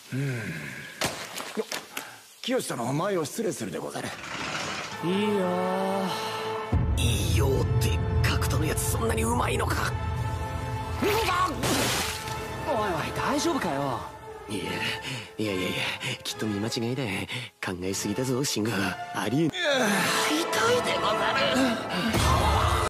清殿、前を失礼するでござる。 いいよいいよって角斗のやつそんなにうまいのか。 おいおい大丈夫かよ。 いやきっと見間違いだ。考えすぎだぞシンゴ。ありえん。痛いでござる。